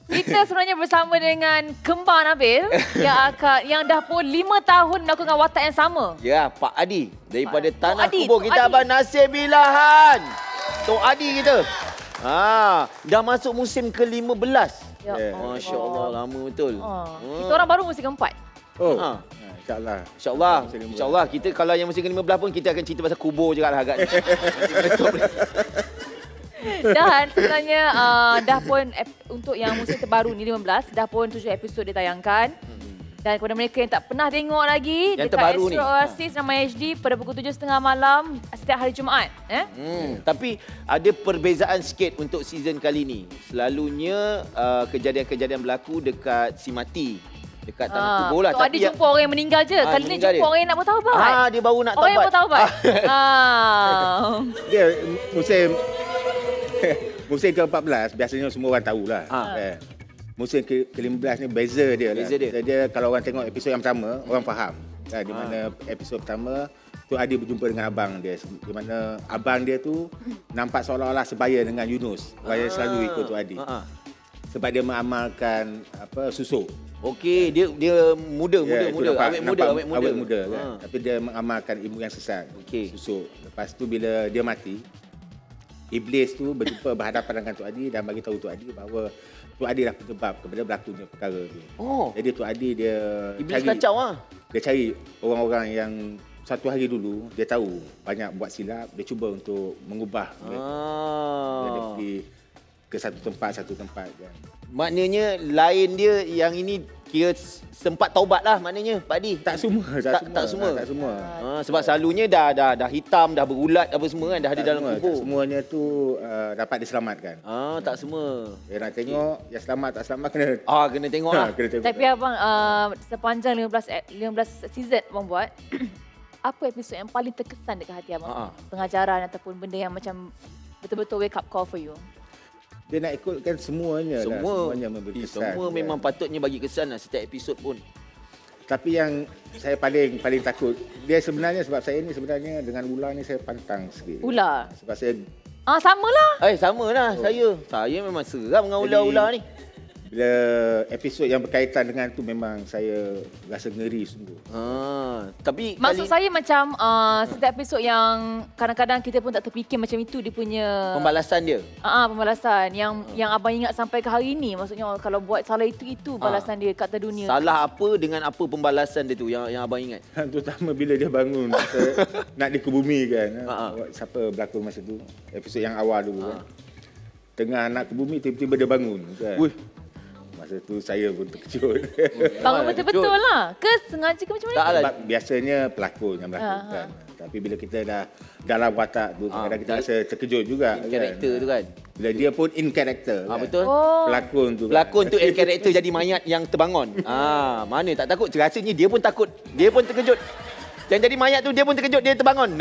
Kita sebenarnya bersama dengan kembar Nabil yang dah pun 5 tahun melakukan watak yang sama. Ya, Pak Adi daripada Tok Tanah Adi, Kubur. Tok Kita Adi. Abang Nasir Bilahan. Tok Adi kita. Dah masuk musim ke-15. Ya Masya Allah, lama betul. Kita orang baru musim keempat. InsyaAllah. InsyaAllah. InsyaAllah. Kita kalau yang musim ke-15 pun kita akan cerita pasal kubur juga lah agak. Dan sebenarnya dah pun untuk yang musim terbaru ni 15, dah pun 7 episod ditayangkan. Dan kepada mereka yang tak pernah tengok lagi, yang dekat terbaru Astro Oasis nama HD pada pukul 7.30 malam setiap hari Jumaat. Tapi ada perbezaan sikit untuk season kali ni. Selalunya kejadian-kejadian berlaku dekat Simati. Dekat Tanah Kubur lah. Tok Adi jumpa orang yang meninggal je. Kali ni jumpa orang yang nak bertaubat. Dia baru nak taubat. Orang yang bertaubat. Dia musim ke-14 biasanya semua orang tahulah. Musim ke-15 ni beza dia lah. Dia kalau orang tengok episod yang pertama, orang faham. Di mana episod pertama tu Adi berjumpa dengan abang dia. Di mana abang dia tu nampak seolah-olah sebaya dengan Yunus. Orang yang selalu ikut tu Adi. Sebab dia mengamalkan susuk. Okey, dia muda, awet muda. Kan? Tapi dia mengamalkan ilmu yang sesat. Susuk. Lepas tu bila dia mati, Iblis tu berhadapan dengan Tok Adi dan bagi tahu Tok Adi bahawa Tok Adi dah penyebab kepada berlakunya perkara tu. Jadi Tok Adi dia Iblis kacau Dia cari orang-orang yang satu hari dulu dia tahu banyak buat silap, dia cuba untuk mengubah. Dia pergi ke satu tempat kan. Maknanya lain dia yang ini kira sempat taubat lah maknanya Pak Adi. Tak semua. Sebab selalunya dah hitam, dah berulat apa semua kan, dah ada dalam kubur. Semuanya tu dapat diselamatkan. Tak semua. Dia nak tengok yang selamat tak selamat kena kena tengok lah. Tapi abang sepanjang 15 season abang buat apa episod yang paling terkesan dekat hati abang? Pengajaran ataupun benda yang macam betul-betul wake up call for you? Dia nak ikutkan semuanya memberi kesan. Semua memang patutnya bagi kesan lah setiap episod pun. Tapi yang saya paling takut, dia sebenarnya sebab saya ni sebenarnya dengan ular ni saya pantang sikit. Ular? Sebab saya... samalah. Samalah saya. Saya memang seram dengan ular-ular ni. Bila episod yang berkaitan dengan tu memang saya rasa ngeri sungguh. Tapi maksud saya macam setiap episod yang kadang-kadang kita pun tak terfikir macam itu dia punya pembalasan dia. Pembalasan yang abang ingat sampai ke hari ni. Maksudnya kalau buat salah itu balasan dia kat dunia. Salah apa dengan apa pembalasan dia tu yang abang ingat? Terutama bila dia bangun nak dikebumikan. Siapa berlakon masa tu? Episod yang awal dulu kan. Tengah nak ke bumi tiba-tiba dia bangun kan. Masa tu saya pun terkejut. Bangun betul-betul lah? Ke sengaja ke macam mana? Sebab biasanya pelakon yang melakukan. Tapi bila kita dah dalam watak tu, kadang-kadang kita rasa terkejut juga. In character tu kan. Bila dia pun in character. Betul. Pelakon tu. Pelakon tu in character jadi mayat yang terbangun. Mana tak takut. Rasanya dia pun takut. Dia pun terkejut. Yang jadi mayat tu dia pun terkejut, dia terbangun.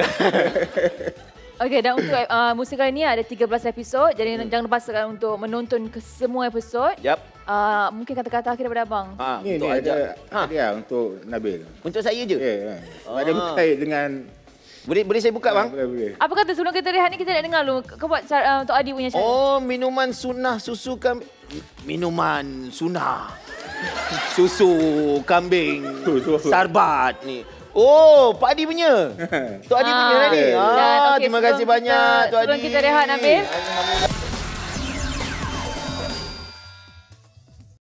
Okey, dan untuk musim kali ni ada 13 episod. Jadi jangan lupa untuk menonton ke semua episod. Mungkin kata-kata akhir daripada abang. Untuk ada untuk Nabil. Untuk saya je? Ada berkait dengan... Boleh saya buka bang? Boleh. Apa kata sebelum kita rehat ni kita nak dengar dulu. Kau buat Tok Adi punya cara. Minuman sunnah susu kambing. Minuman sunnah. Susu kambing. Sarbat ni. Pak Adi punya. Tok Adi punya lah ni. Terima kasih banyak Tok Adi. Sebelum kita rehat Nabil.